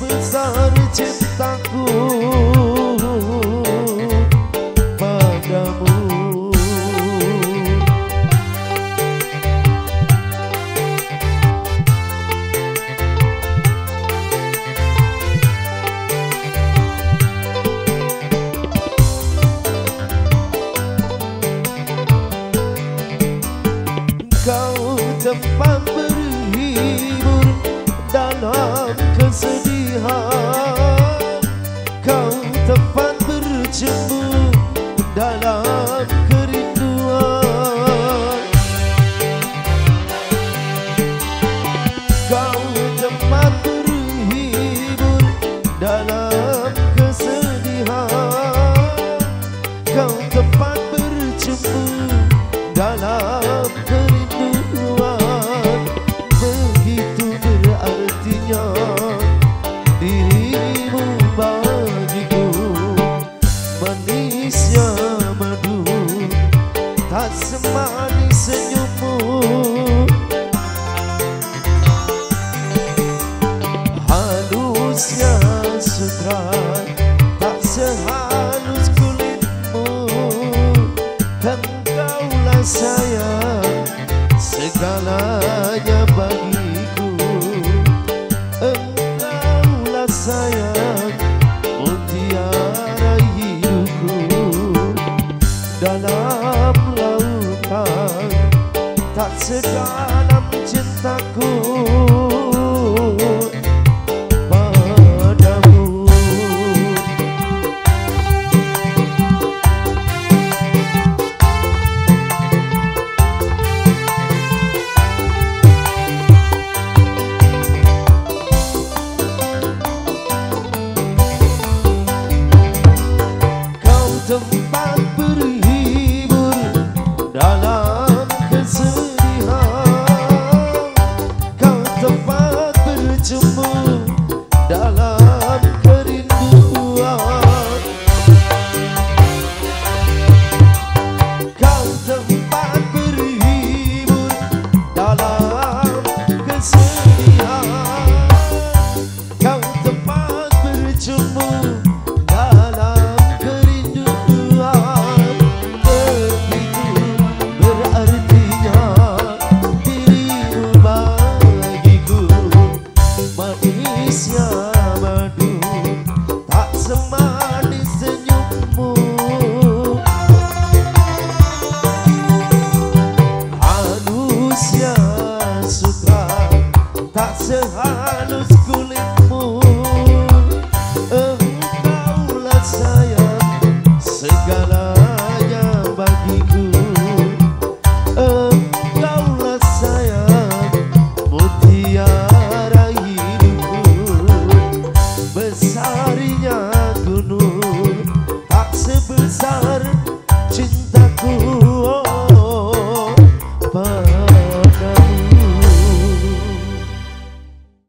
sebesar cintaku padamu. Kau tempat berhibur dalam kesedihan, kau tempat bercumbu dalam kerinduan, kau tempat berhibur dalam kesedihan, kau tempat bercumbu dalam kerinduan. Begitu berartinya dirimu bagiku, manisnya madu tak semanis senyummu, halusnya sutra tak sehalus kulitmu. Engkaulah sayang, segalanya bagiku. Engkaulah sayang, mutiara hidupku. Dalam lautan tak sedalam cintaku